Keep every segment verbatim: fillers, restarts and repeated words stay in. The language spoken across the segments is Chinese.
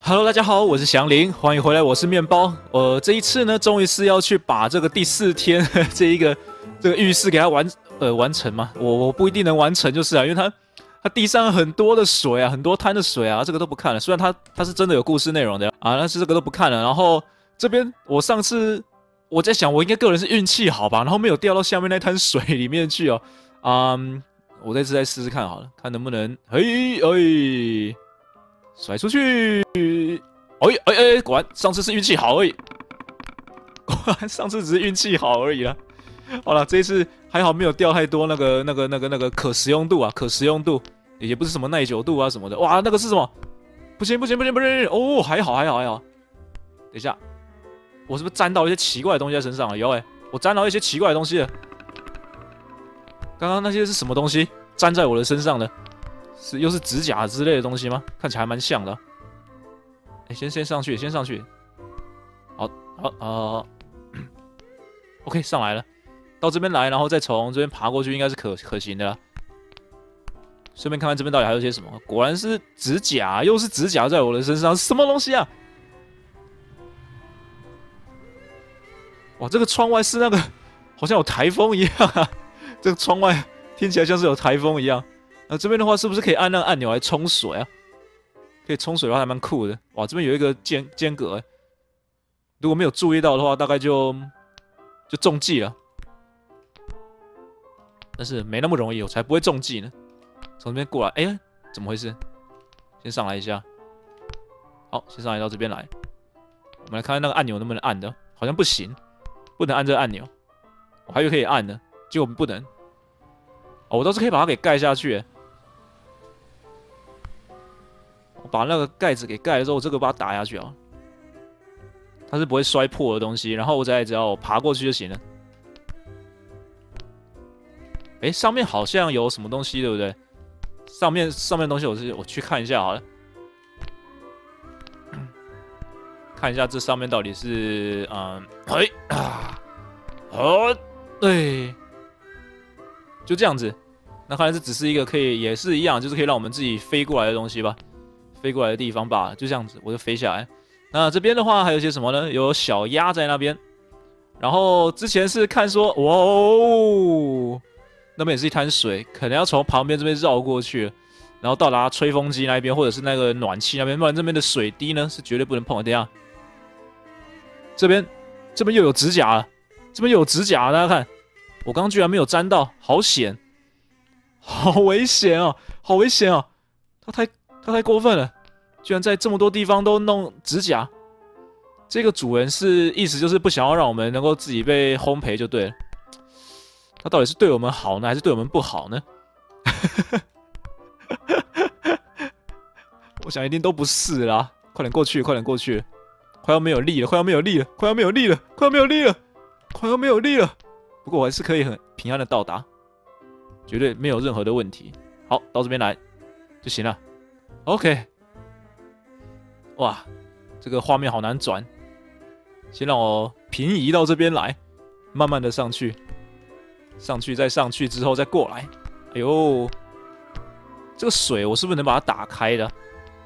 Hello， 大家好，我是祥林，欢迎回来，我是面包。呃，这一次呢，终于是要去把这个第四天呵呵这一个这个浴室给它完呃完成嘛。我我不一定能完成，就是啊，因为它它地上很多的水啊，很多滩的水啊，这个都不看了。虽然它它是真的有故事内容的啊，但是这个都不看了。然后这边我上次我在想，我应该个人是运气好吧，然后没有掉到下面那滩水里面去哦。嗯，我这次再试试看好了，看能不能嘿哎。甩出去！哎哎哎，果然上次是运气好而已，果然上次只是运气好而已啦。好了，这一次还好没有掉太多那个那个那个那个可食用度啊，可食用度也不是什么耐久度啊什么的。哇，那个是什么？不行不行不行不行！哦，还好还好还好。等一下，我是不是沾到一些奇怪的东西在身上了？有哎、欸，我沾到一些奇怪的东西了。刚刚那些是什么东西粘在我的身上的？是又是指甲之类的东西吗？看起来还蛮像的、啊。哎、欸，先先上去，先上去。好，好，呃 ，OK， 上来了，到这边来，然后再从这边爬过去，应该是可可行的啦。顺便看看这边到底还有些什么。果然是指甲，又是指甲在我的身上，什么东西啊？哇，这个窗外是那个好像有台风一样啊！这个窗外听起来像是有台风一样。那、啊、这边的话，是不是可以按那个按钮来冲水啊？可以冲水的话，还蛮酷的。哇，这边有一个间间隔，哎，如果没有注意到的话，大概就就中计了。但是没那么容易，我才不会中计呢。从这边过来，哎、欸，怎么回事？先上来一下。好，先上来到这边来。我们来看看那个按钮能不能按的，好像不行，不能按这个按钮。我还以为可以按的，结果不能。哦，我倒是可以把它给盖下去、欸。我把那个盖子给盖了之后，这个把它打下去啊，它是不会摔破的东西。然后我再只要爬过去就行了。哎，上面好像有什么东西，对不对？上面上面的东西我是我去看一下好了，看一下这上面到底是嗯，嘿啊，哦，对，就这样子。那看来这只是一个可以，也是一样，就是可以让我们自己飞过来的东西吧。飞过来的地方罢了，就这样子，我就飞下来。那这边的话还有些什么呢？有小鸭在那边，然后之前是看说，哇哦，那边也是一滩水，可能要从旁边这边绕过去，然后到达吹风机那边，或者是那个暖气那边，不然这边的水滴呢是绝对不能碰的。等一下，这边这边又有指甲了，这边又有指甲，大家看，我刚刚居然没有沾到，好险，好危险哦，好危险哦，他太。他太过分了，居然在这么多地方都弄指甲。这个主人是意思就是不想要让我们能够自己被烘焙就对了。他到底是对我们好呢，还是对我们不好呢？我想一定都不是啦。快点过去，快点过去，快要没有力了，快要没有力了，快要没有力了，快要没有力了，快要没有力了。不过我还是可以很平安的到达，绝对没有任何的问题。好，到这边来就行了。OK， 哇，这个画面好难转，先让我平移到这边来，慢慢的上去，上去再上去之后再过来。哎呦，这个水我是不是能把它打开的？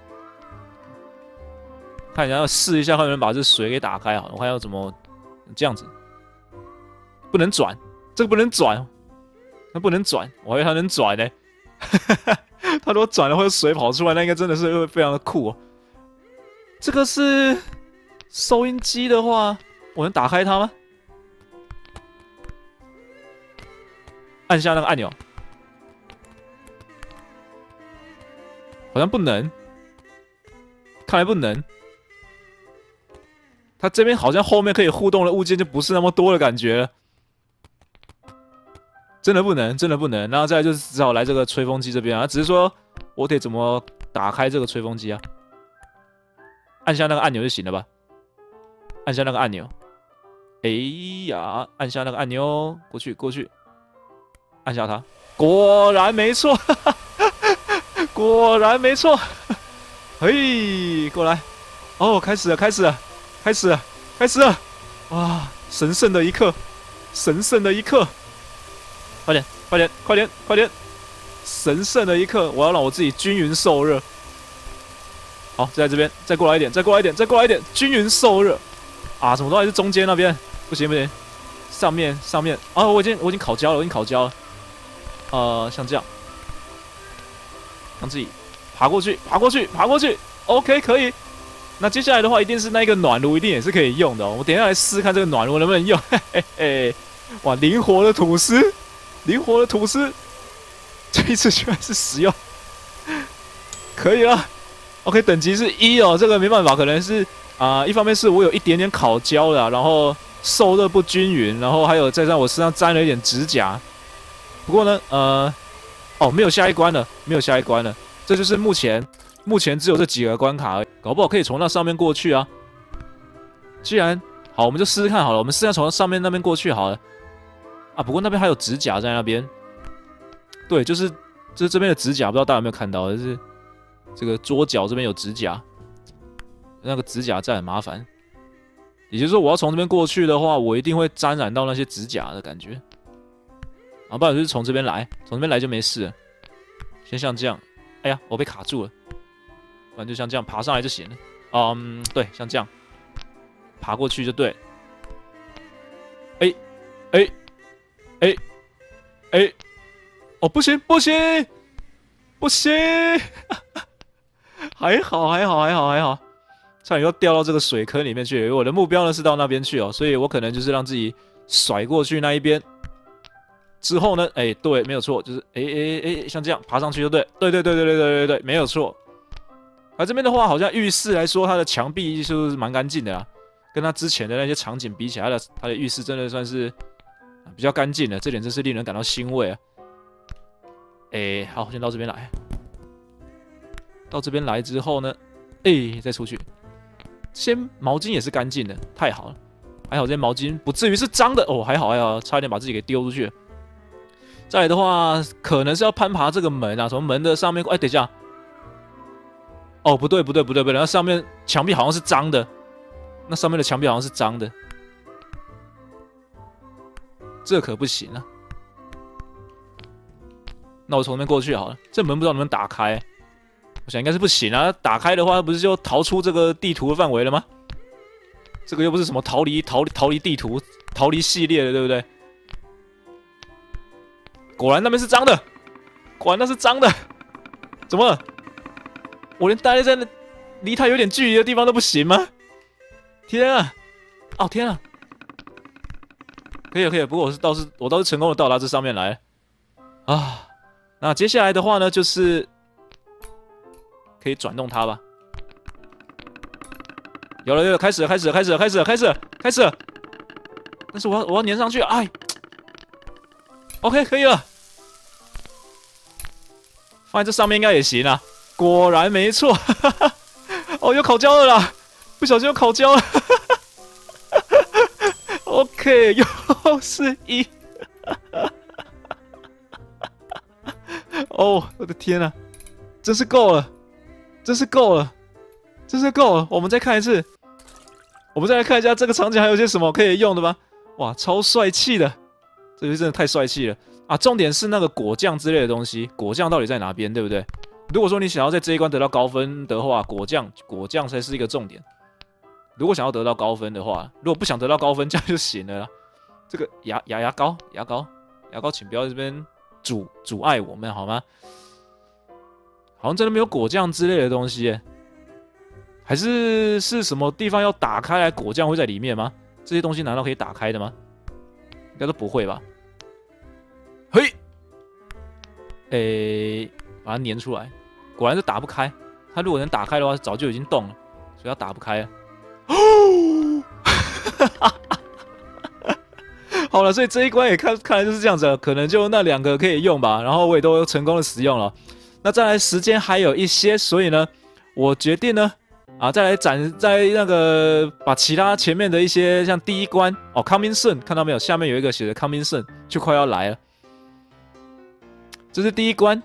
看一下，要试一下，看能不能把这水给打开好了。我看要怎么这样子，不能转，这个不能转，它不能转，我还以为它能转呢、欸。他如果转了会有水跑出来，那应该真的是会非常的酷哦。这个是收音机的话，我能打开它吗？按下那个按钮，好像不能，看来不能。它这边好像后面可以互动的物件就不是那么多的感觉了。真的不能，真的不能。然后再来就是只好来这个吹风机这边啊，只是说我得怎么打开这个吹风机啊？按下那个按钮就行了吧？按下那个按钮。哎呀，按下那个按钮，过去过去，按下它，果然没错，哈哈果然没错。嘿，过来，哦，开始了，开始了，开始了，开始了！哇，神圣的一刻，神圣的一刻！快点，快点，快点，快点！神圣的一刻，我要让我自己均匀受热。 好，就在这边，再过来一点，再过来一点，再过来一点，均匀受热。啊，怎么都还是中间那边？不行不行，上面上面啊，我已经我已经烤焦了，我已经烤焦了。呃，像这样，让自己爬过去，爬过去，爬过去。OK， 可以。那接下来的话，一定是那个暖炉，一定也是可以用的哦。我等一下来试试看这个暖炉能不能用。嘿嘿嘿，哇，灵活的吐司，灵活的吐司，这一次居然是使用，可以了。OK， 等级是一哦，这个没办法，可能是啊、呃，一方面是我有一点点烤焦了，然后受热不均匀，然后还有再让我身上沾了一点指甲。不过呢，呃，哦，没有下一关了，没有下一关了，这就是目前。目前只有这几个关卡而已，搞不好可以从那上面过去啊！既然好，我们就试试看好了，我们试试看从上面那边过去好了。啊，不过那边还有指甲在那边。对，就是就是这边的指甲，不知道大家有没有看到？就是这个桌角这边有指甲，那个指甲在很麻烦。也就是说，我要从这边过去的话，我一定会沾染到那些指甲的感觉。啊，不然就是从这边来，从这边来就没事了。先像这样，哎呀，我被卡住了。不然就像这样爬上来就行了。嗯，对，像这样爬过去就对。哎，哎，哎，哎，哦，不行，不行，不行！还好，还好，还好，还好，差点又掉到这个水坑里面去。我的目标呢是到那边去哦，所以我可能就是让自己甩过去那一边。之后呢，哎，对，没有错，就是哎哎哎，像这样爬上去就对，对对对对对对对对，没有错。而这边的话，好像浴室来说，它的墙壁就是蛮干净的啦，跟它之前的那些场景比起来，它的它的浴室真的算是比较干净的，这点真是令人感到欣慰啊！哎，好，先到这边来，到这边来之后呢，哎，再出去，这些毛巾也是干净的，太好了，还好这些毛巾不至于是脏的哦，还好还好，差一点把自己给丢出去了。再来的话，可能是要攀爬这个门啊，从门的上面，哎，等一下。哦，不对，不对，不对，不对，那上面墙壁好像是脏的，那上面的墙壁好像是脏的，这可不行啊！那我从那边过去好了，这门不知道能不能打开，我想应该是不行啊。打开的话，不是就逃出这个地图的范围了吗？这个又不是什么逃离、逃离、逃离地图、逃离系列的，对不对？果然那边是脏的，果然那是脏的，怎么了？我连待在那离他有点距离的地方都不行吗？天啊！哦天啊！可以了可以了，不过我是倒是我倒是成功的到达这上面来啊。那接下来的话呢，就是可以转动它吧。有了有了，开始了开始了开始了开始了开始了开始了。但是我要我要粘上去，哎 ，OK 可以了，放在这上面应该也行啊。果然没错，哈哈哦，又烤焦了啦！不小心又烤焦了。OK， 又是一。哦，我的天啊，真是够了，真是够了，真是够了！我们再看一次，我们再来看一下这个场景还有些什么可以用的吗？哇，超帅气的，这个真的太帅气了啊！重点是那个果酱之类的东西，果酱到底在哪边，对不对？如果说你想要在这一关得到高分的话，果酱果酱才是一个重点。如果想要得到高分的话，如果不想得到高分，这样就行了啦。这个牙牙牙膏牙膏牙膏，请不要在这边阻阻碍我们好吗？好像真的没有果酱之类的东西耶，还是是什么地方要打开来，果酱会在里面吗？这些东西难道可以打开的吗？应该都不会吧？嘿，诶，把它粘出来。果然是打不开，它如果能打开的话，早就已经动了，所以它打不开了。好了，所以这一关也看看来就是这样子了，可能就那两个可以用吧，然后我也都成功的使用了。那再来时间还有一些，所以呢，我决定呢，啊，再来展在那个把其他前面的一些像第一关哦 ，coming soon， 看到没有？下面有一个写的 coming soon， 就快要来了。这是第一关。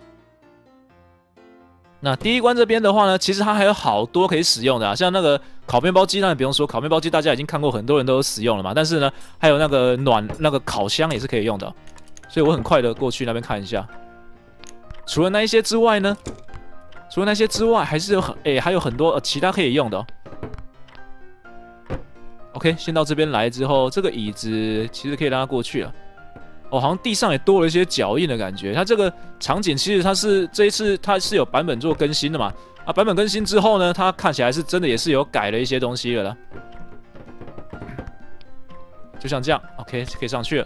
那第一关这边的话呢，其实它还有好多可以使用的啊，像那个烤面包机，当然不用说，烤面包机大家已经看过，很多人都有使用了嘛。但是呢，还有那个暖那个烤箱也是可以用的，所以我很快的过去那边看一下。除了那一些之外呢， 除了那些之外，还是有很哎、欸、还有很多、呃、其他可以用的、哦。OK， 先到这边来之后，这个椅子其实可以让它过去了。哦，好像地上也多了一些脚印的感觉。它这个场景其实它是这一次它是有版本做更新的嘛？啊，版本更新之后呢，它看起来是真的也是有改了一些东西了啦。就像这样 ，OK， 可以上去了。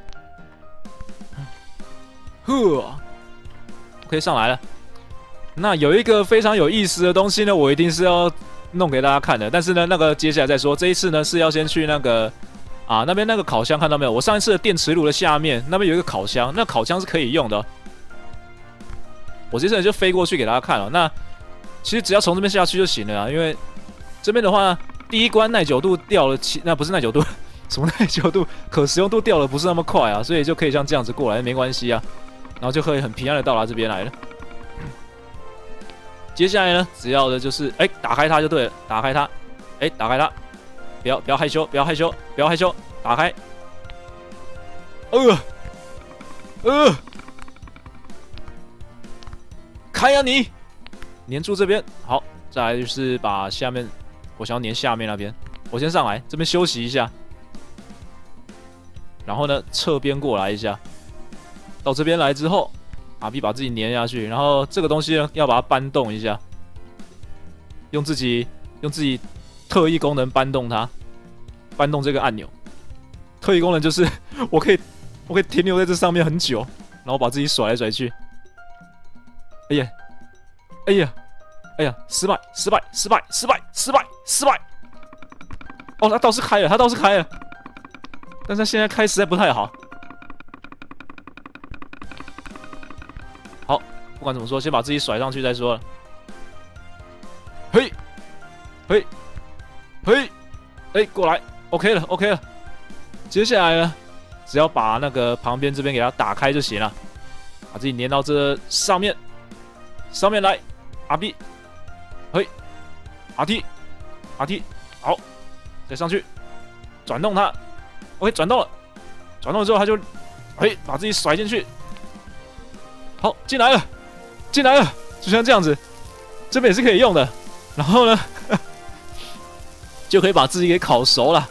呵 ，OK， 上来了。那有一个非常有意思的东西呢，我一定是要弄给大家看的。但是呢，那个接下来再说。这一次呢是要先去那个啊那边那个烤箱，看到没有？我上一次的电磁炉的下面那边有一个烤箱，那烤箱是可以用的、哦。我这次就飞过去给大家看了。那其实只要从这边下去就行了啊，因为这边的话，第一关耐久度掉了七，那不是耐久度，什么耐久度？可使用度掉了不是那么快啊，所以就可以像这样子过来，没关系啊。然后就可以很平安的到达这边来了。接下来呢，只要的就是哎，打开它就对了，打开它，哎，打开它，不要不要害羞，不要害羞，不要害羞，打开。呃呃，开呀你！粘住这边，好，再来就是把下面，我想要粘下面那边，我先上来这边休息一下，然后呢侧边过来一下，到这边来之后。阿 B 把自己粘下去，然后这个东西呢，要把它搬动一下，用自己用自己特异功能搬动它，搬动这个按钮。特异功能就是我可以我可以停留在这上面很久，然后把自己甩来甩去。哎呀，哎呀，哎呀，失败，失败，失败，失败，失败，失败。哦，他倒是开了，他倒是开了，但是他现在开实在不太好。不管怎么说，先把自己甩上去再说了。嘿，嘿，嘿，哎，过来 ，OK 了 ，OK 了。接下来呢，只要把那个旁边这边给它打开就行了，把自己粘到这上面，上面来 ，R B， 嘿 ，R T，R T， 好，再上去，转动它 ，OK， 转动了，转动了之后它就，嘿，把自己甩进去，好，进来了。进来了，就像这样子，这边也是可以用的。然后呢，就可以把自己给烤熟了。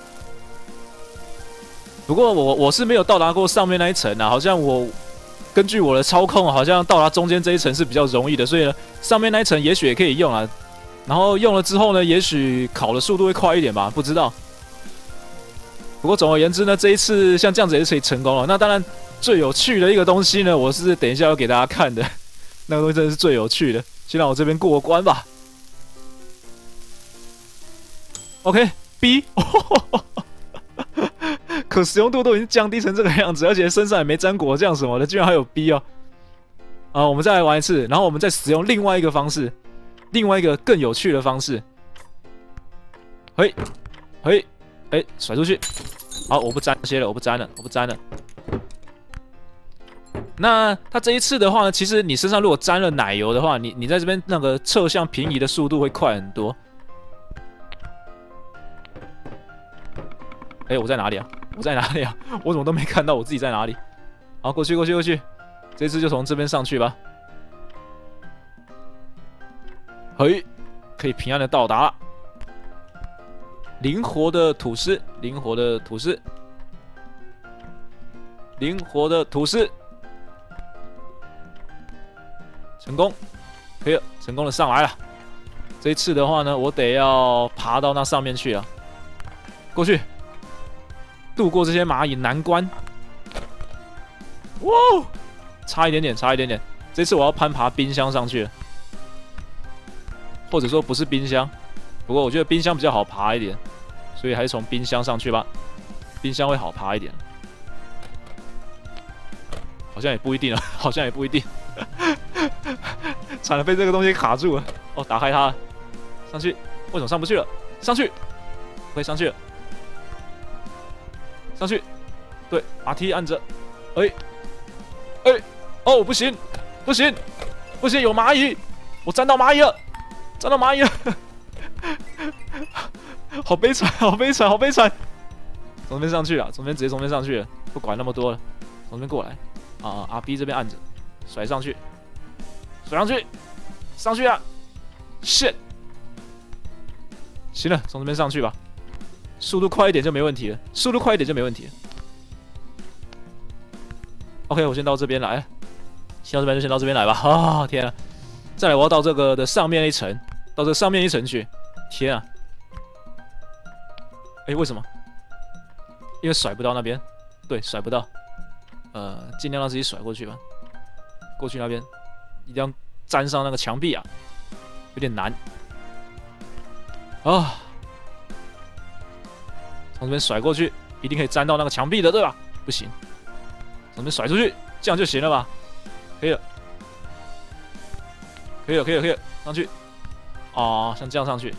不过我我是没有到达过上面那一层啊，好像我根据我的操控，好像到达中间这一层是比较容易的，所以呢，上面那一层也许也可以用啊。然后用了之后呢，也许烤的速度会快一点吧，不知道。不过总而言之呢，这一次像这样子也是可以成功了。那当然，最有趣的一个东西呢，我是等一下要给大家看的。那个东西真的是最有趣的，先让我这边过关吧。OK，B，、哦、可使用度都已经降低成这个样子，而且身上也没沾果酱什么的，居然还有 B 哦。啊，我们再来玩一次，然后我们再使用另外一个方式，另外一个更有趣的方式。嘿，嘿，哎，甩出去。好，我不沾这些了，我不沾了，我不沾了。那它这一次的话呢，其实你身上如果沾了奶油的话，你你在这边那个侧向平移的速度会快很多。哎、欸，我在哪里啊？我在哪里啊？我怎么都没看到我自己在哪里？好，过去过去过去，这次就从这边上去吧。嘿，可以平安的到达了。灵活的吐司，灵活的吐司，灵活的吐司。成功，可以了，成功的上来了。这一次的话呢，我得要爬到那上面去了。过去，渡过这些蚂蚁难关。哇，差一点点，差一点点。这次我要攀爬冰箱上去了，或者说不是冰箱，不过我觉得冰箱比较好爬一点，所以还是从冰箱上去吧。冰箱会好爬一点，好像也不一定了，好像也不一定。惨了，被这个东西卡住了。哦，打开它了，上去，为什么上不去了？上去，可以上去了，上去，对 ，R T 按着，哎，哎，哦，不行，不行，不行，有蚂蚁，我沾到蚂蚁了，沾到蚂蚁了，好悲惨，好悲惨，好悲惨。从这边上去了，从这边直接从这边上去了，不管那么多了，从这边过来，啊啊 ，R B 这边按着，甩上去。甩上去， 上去啊 ！shit， 行了，从这边上去吧，速度快一点就没问题了，速度快一点就没问题了。OK， 我先到这边来，先到这边就先到这边来吧。啊、哦，天啊！再来，我要到这个的上面一层，到这上面一层去。天啊！哎，为什么？因为甩不到那边，对，甩不到。呃，尽量让自己甩过去吧。过去那边，一定要粘上那个墙壁啊，有点难。啊！从这边甩过去，一定可以粘到那个墙壁的，对吧？不行。从这边甩出去，这样就行了吧？可以了，可以了，可以了，可以了，上去。哦，像这样上去。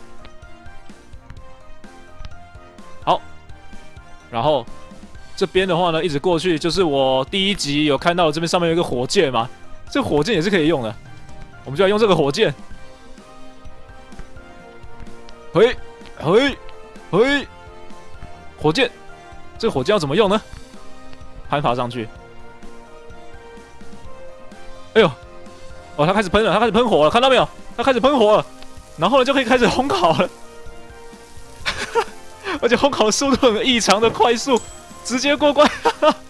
好，然后这边的话呢，一直过去，就是我第一集有看到这边上面有一个火箭嘛，这个火箭也是可以用的，我们就来用这个火箭。嘿，嘿，嘿，火箭，这个火箭要怎么用呢？攀爬上去。哎呦，哦，它开始喷了，它开始喷火了，看到没有？它开始喷火了，然后呢就可以开始烘烤了，而且烘烤的速度很异常的快速，直接过关。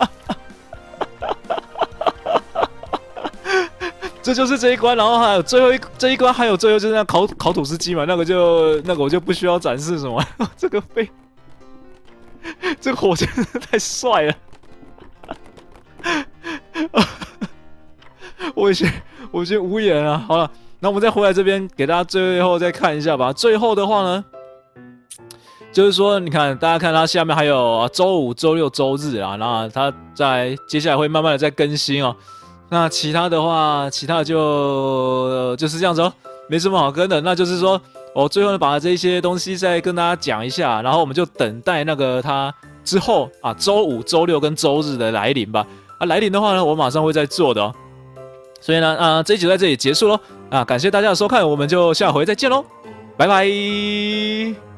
这就是这一关，然后还有最后一这一关，还有最后就是那烤烤吐司机嘛，那个就那个我就不需要展示什么，这个飞，这个火箭真的太帅了。我先我先无言啊，好了，那我们再回来这边给大家最后再看一下吧。最后的话呢，就是说你看大家看它下面还有周五、周六、周日啊，然后它在接下来会慢慢的再更新哦。那其他的话，其他的就、呃、就是这样子哦，没什么好跟的。那就是说我最后呢把这些东西再跟大家讲一下，然后我们就等待那个它之后啊周五、周六跟周日的来临吧。啊，来临的话呢，我马上会再做的哦。所以呢，啊、呃，这一集就在这里结束喽。啊，感谢大家的收看，我们就下回再见喽，拜拜。